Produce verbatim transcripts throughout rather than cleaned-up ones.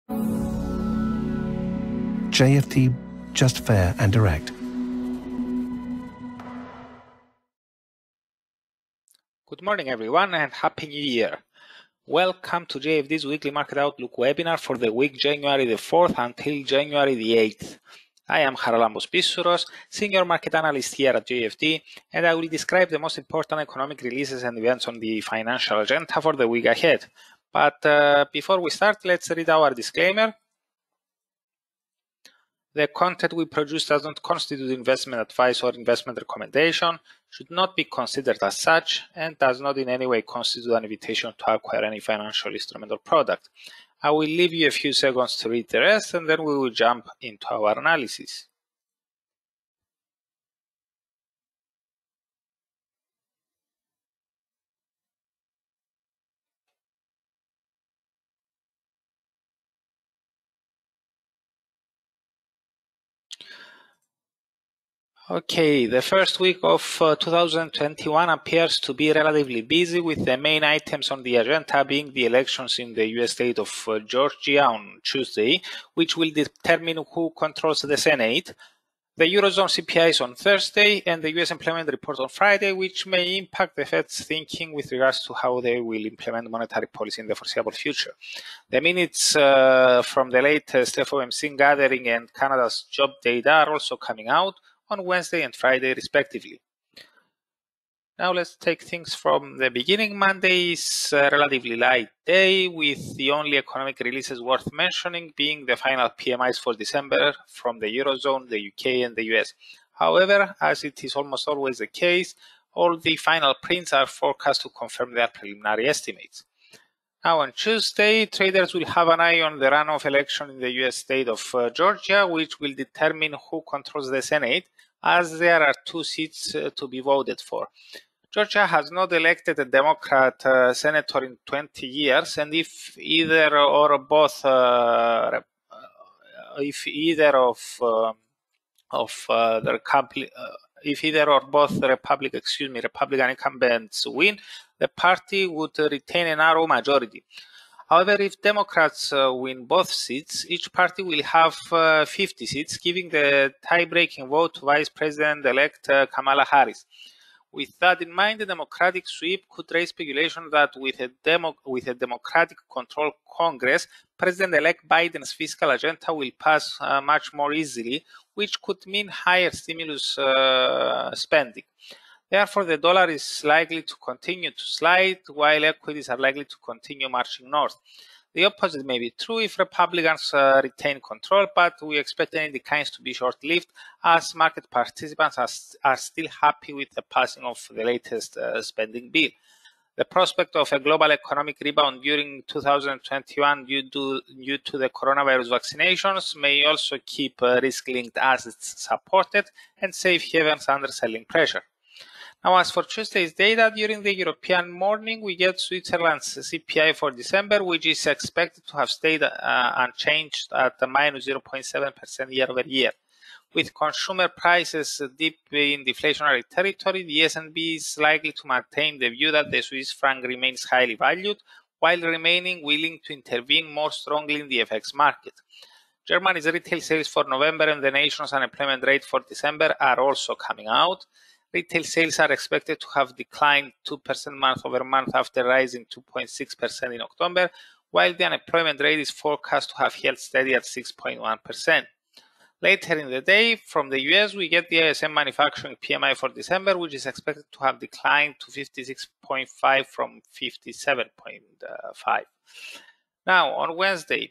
J F D, just fair and direct. Good morning, everyone, and Happy New Year. Welcome to J F D's Weekly Market Outlook webinar for the week January the fourth until January the eighth. I am Charalambos Pissouros, Senior Market Analyst here at J F D, and I will describe the most important economic releases and events on the financial agenda for the week ahead. But uh, before we start, let's read our disclaimer. The content we produce does not constitute investment advice or investment recommendation, should not be considered as such, and does not in any way constitute an invitation to acquire any financial instrument or product. I will leave you a few seconds to read the rest, and then we will jump into our analysis. Okay, the first week of uh, two thousand twenty-one appears to be relatively busy, with the main items on the agenda being the elections in the U S state of uh, Georgia on Tuesday, which will determine who controls the Senate, the Eurozone C P Is on Thursday, and the U S employment report on Friday, which may impact the Fed's thinking with regards to how they will implement monetary policy in the foreseeable future. The minutes uh, from the latest F O M C gathering and Canada's job data are also coming out on Wednesday and Friday, respectively. Now let's take things from the beginning. Monday is a relatively light day, with the only economic releases worth mentioning being the final P M Is for December from the Eurozone, the U K, and the U S. However, as it is almost always the case, all the final prints are forecast to confirm their preliminary estimates. Now on Tuesday, traders will have an eye on the runoff election in the U S state of uh, Georgia, which will determine who controls the Senate, as there are two seats uh, to be voted for. Georgia has not elected a Democrat uh, senator in twenty years, and if either or both, uh, if either of uh, of uh, the Republic, uh, if either or both the Republic, excuse me, Republican incumbents win, the party would retain a narrow majority. However, if Democrats uh, win both seats, each party will have uh, fifty seats, giving the tie-breaking vote to Vice President-elect uh, Kamala Harris. With that in mind, the Democratic sweep could raise speculation that with a, demo, with a Democratic-controlled Congress, President-elect Biden's fiscal agenda will pass uh, much more easily, which could mean higher stimulus uh, spending. Therefore, the dollar is likely to continue to slide, while equities are likely to continue marching north. The opposite may be true if Republicans uh, retain control, but we expect any declines to be short-lived, as market participants are, are still happy with the passing of the latest uh, spending bill. The prospect of a global economic rebound during two thousand twenty-one due to, due to the coronavirus vaccinations may also keep uh, risk-linked assets supported and safe havens under selling pressure. Now, as for Tuesday's data, during the European morning, we get Switzerland's C P I for December, which is expected to have stayed uh, unchanged at a minus zero point seven percent year over year. With consumer prices deep in deflationary territory, the S and P is likely to maintain the view that the Swiss franc remains highly valued, while remaining willing to intervene more strongly in the F X market. Germany's retail sales for November and the nation's unemployment rate for December are also coming out. Retail sales are expected to have declined two percent month over month after rising two point six percent in October, while the unemployment rate is forecast to have held steady at six point one percent. Later in the day, from the U S, we get the I S M manufacturing P M I for December, which is expected to have declined to fifty-six point five from fifty-seven point five. Now, on Wednesday,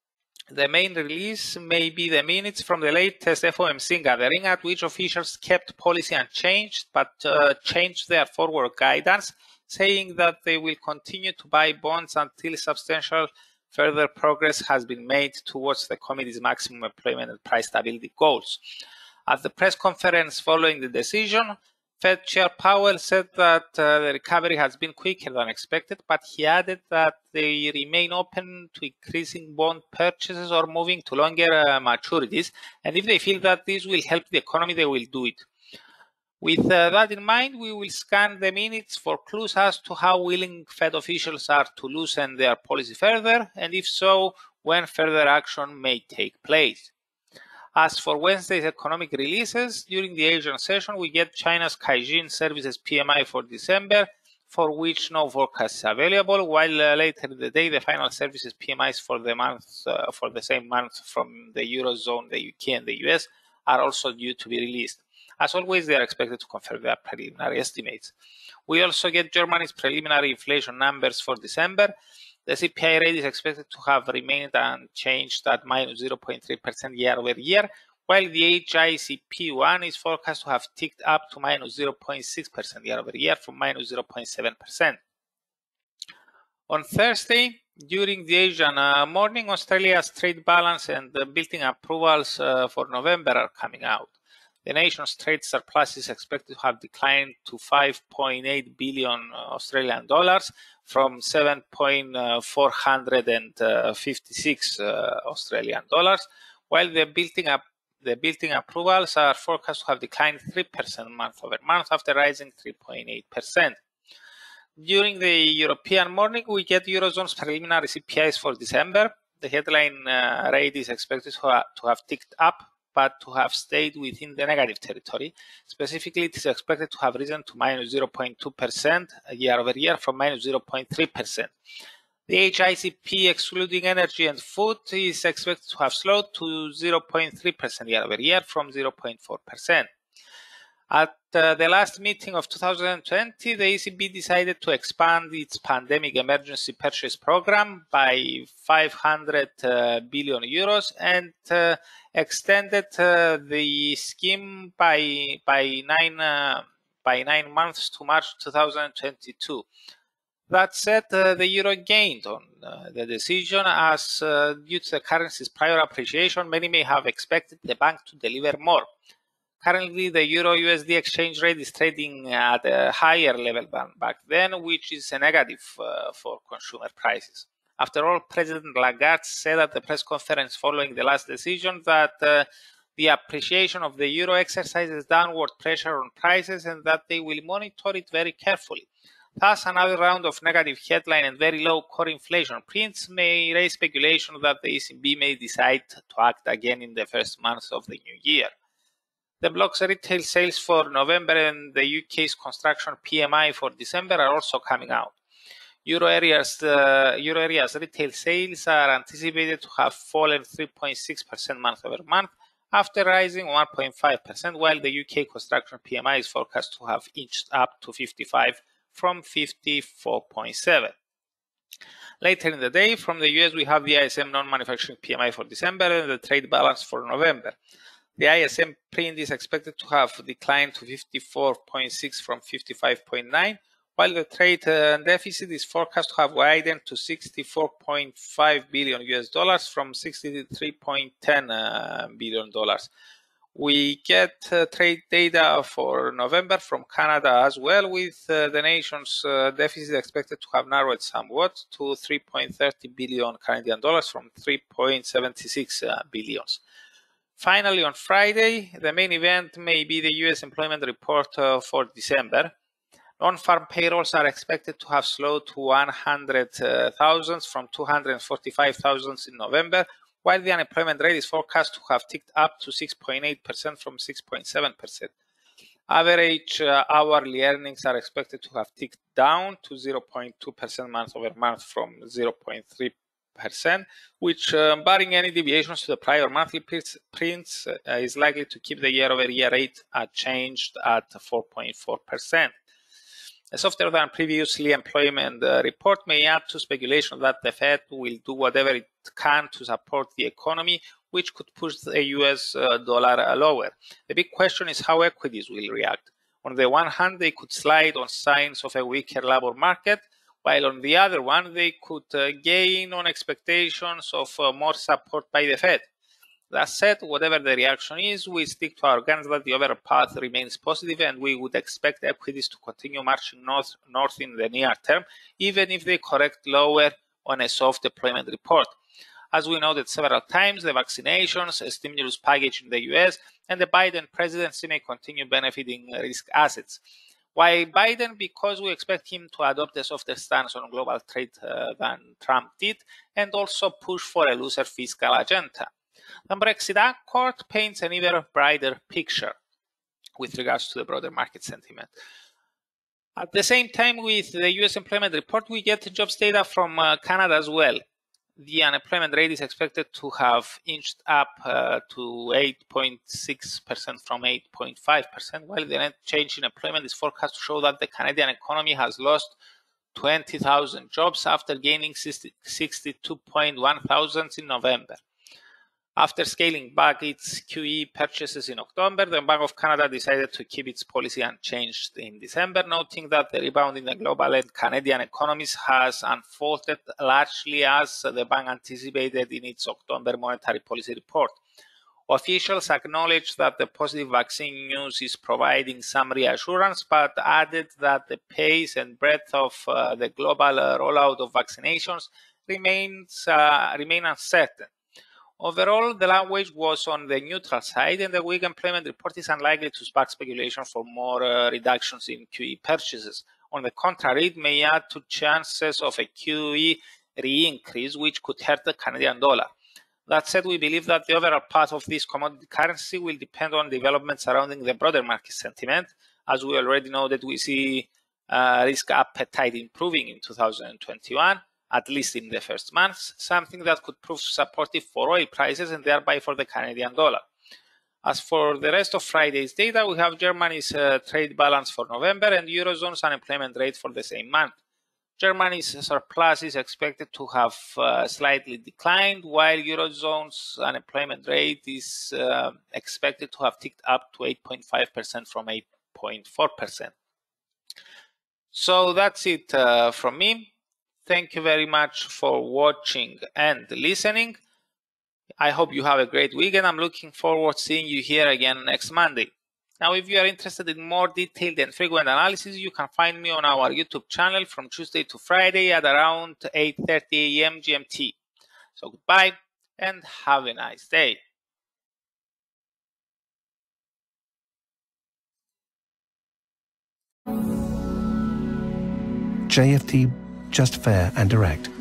the main release may be the minutes from the latest F O M C gathering, at which officials kept policy unchanged but uh, changed their forward guidance, saying that they will continue to buy bonds until substantial further progress has been made towards the committee's maximum employment and price stability goals. At the press conference following the decision, Fed Chair Powell said that uh, the recovery has been quicker than expected, but he added that they remain open to increasing bond purchases or moving to longer uh, maturities, and if they feel that this will help the economy, they will do it. With uh, that in mind, we will scan the minutes for clues as to how willing Fed officials are to loosen their policy further, and if so, when further action may take place. As for Wednesday's economic releases, during the Asian session, we get China's Caixin Services P M I for December, for which no forecast is available, while uh, later in the day, the final services P M Is for the month, uh, for the same month from the Eurozone, the U K, and the U S are also due to be released. As always, they are expected to confirm their preliminary estimates. We also get Germany's preliminary inflation numbers for December. The C P I rate is expected to have remained unchanged at minus zero point three percent year over year, while the H I C P one is forecast to have ticked up to minus zero point six percent year over year from minus zero point seven percent. On Thursday, during the Asian uh, morning, Australia's trade balance and the building approvals uh, for November are coming out. The nation's trade surplus is expected to have declined to five point eight billion Australian dollars from seven point four five six uh, Australian dollars, while the building up the building approvals are forecast to have declined three percent month over month after rising three point eight percent. During the European morning, we get Eurozone's preliminary C P Is for December. The headline uh, rate is expected to, ha to have ticked up, but to have stayed within the negative territory. Specifically, it is expected to have risen to minus zero point two percent year over year from minus zero point three percent. The H I C P, excluding energy and food, is expected to have slowed to zero point three percent year over year from zero point four percent. At uh, the last meeting of two thousand twenty, the E C B decided to expand its pandemic emergency purchase program by five hundred uh, billion euros and uh, extended uh, the scheme by by nine uh, by nine months to March two thousand twenty-two. That said, uh, the euro gained on uh, the decision as uh, due to the currency's prior appreciation, many may have expected the bank to deliver more. Currently, the euro U S D exchange rate is trading at a higher level than back then, which is a negative uh, for consumer prices. After all, President Lagarde said at the press conference following the last decision that uh, the appreciation of the euro exercises downward pressure on prices and that they will monitor it very carefully. Thus, another round of negative headline and very low core inflation prints may raise speculation that the E C B may decide to act again in the first months of the new year. The block's retail sales for November and the U K's construction P M I for December are also coming out. Euro area's, uh, Euro area's retail sales are anticipated to have fallen three point six percent month over month after rising one point five percent, while the U K construction P M I is forecast to have inched up to fifty-five from fifty-four point seven. Later in the day, from the U S, we have the I S M non-manufacturing P M I for December and the trade balance for November. The I S M print is expected to have declined to fifty-four point six from fifty-five point nine, while the trade uh, deficit is forecast to have widened to sixty-four point five billion U S dollars from sixty-three point one zero uh, billion dollars. We get uh, trade data for November from Canada as well, with uh, the nation's uh, deficit expected to have narrowed somewhat to three point three zero billion Canadian dollars from three point seven six uh, billions. Finally, on Friday, the main event may be the U S employment report uh, for December. Non-farm payrolls are expected to have slowed to one hundred thousand from two hundred forty-five thousand in November, while the unemployment rate is forecast to have ticked up to six point eight percent from six point seven percent. Average uh, hourly earnings are expected to have ticked down to zero point two percent month over month from zero point three percent, which, uh, barring any deviations to the prior monthly prints, uh, is likely to keep the year-over-year rate unchanged at four point four percent. A softer than previously employment uh, report may add to speculation that the Fed will do whatever it can to support the economy, which could push the U S uh, dollar lower. The big question is how equities will react. On the one hand, they could slide on signs of a weaker labor market, while on the other one, they could uh, gain on expectations of uh, more support by the Fed. That said, whatever the reaction is, we stick to our guns that the overall path remains positive, and we would expect equities to continue marching north, north in the near term, even if they correct lower on a soft deployment report. As we noted several times, the vaccinations, a stimulus package in the U S, and the Biden presidency may continue benefiting risk assets. while Biden, because we expect him to adopt a softer stance on global trade uh, than Trump did, and also push for a looser fiscal agenda. The Brexit Accord paints an even brighter picture with regards to the broader market sentiment. At the same time, with the U S employment report, we get jobs data from uh, Canada as well. The unemployment rate is expected to have inched up uh, to eight point six percent from eight point five percent, while the net change in employment is forecast to show that the Canadian economy has lost twenty thousand jobs after gaining sixty-two point one thousand in November. After scaling back its Q E purchases in October, the Bank of Canada decided to keep its policy unchanged in December, noting that the rebound in the global and Canadian economies has unfolded largely as the bank anticipated in its October monetary policy report. Officials acknowledged that the positive vaccine news is providing some reassurance, but added that the pace and breadth of uh, the global uh, rollout of vaccinations remains uh, remain uncertain. Overall, the language was on the neutral side, and the weak employment report is unlikely to spark speculation for more uh, reductions in Q E purchases. On the contrary, it may add to chances of a Q E re-increase, which could hurt the Canadian dollar. That said, we believe that the overall path of this commodity currency will depend on developments surrounding the broader market sentiment. As we already know that we see uh, risk appetite improving in two thousand twenty-one. At least in the first months, something that could prove supportive for oil prices and thereby for the Canadian dollar. As for the rest of Friday's data, we have Germany's uh, trade balance for November and Eurozone's unemployment rate for the same month. Germany's surplus is expected to have uh, slightly declined, while Eurozone's unemployment rate is uh, expected to have ticked up to eight point five percent from eight point four percent. So that's it uh, from me. Thank you very much for watching and listening. I hope you have a great week, and I'm looking forward to seeing you here again next Monday. Now, if you are interested in more detailed and frequent analysis, you can find me on our YouTube channel from Tuesday to Friday at around eight thirty A M G M T. So goodbye and have a nice day. J F T, just fair and direct.